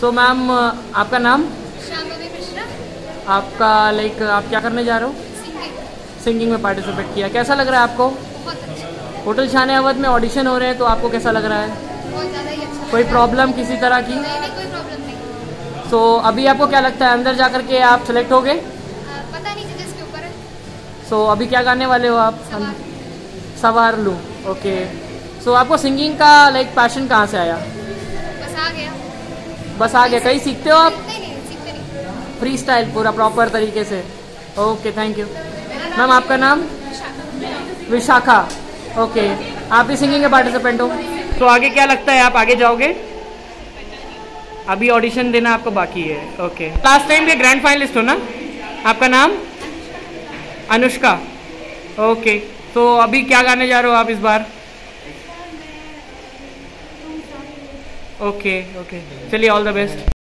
So ma'am आपका नाम? शांभवी मिश्रा। आपका आप क्या करने जा रहे हो? सिंगिंग। सिंगिंग में पार्टिसिपेट किया, कैसा लग रहा है आपको? बहुत अच्छा। होटल शान अवध में ऑडिशन हो रहे हैं, तो आपको कैसा लग रहा है? बहुत ज़्यादा ही अच्छा। कोई प्रॉब्लम किसी तरह की? नहीं नहीं, कोई प्रॉब्लम नहीं। सो अभी आपको क्या लगता है, अंदर जा कर के आप सेलेक्ट हो गए? पता नहीं, जजेस के ऊपर है। सो अभी क्या गाने वाले हो आप? सवार। सवार लूँ, ओके। सो आपको सिंगिंग का पैशन कहाँ से आया? बस आ गया। बस आ गया। कहीं सीखते हो आप? नहीं नहीं, सीखते नहीं। फ्री स्टाइल पूरा प्रॉपर तरीके से? Okay, thank you ma'am. आपका नाम? विशाखा। ओके, आप भी सिंगिंग के पार्टिसिपेंट हो? तो आगे क्या लगता है, आप आगे जाओगे? अभी ऑडिशन देना आपको बाकी है। ओके, लास्ट टाइम के ग्रैंड फाइनलिस्ट हो ना? आपका नाम? अनुष्का। ओके, तो अभी क्या गाने जा रहे हो आप इस बार? ओके ओके, चलिए ऑल द बेस्ट।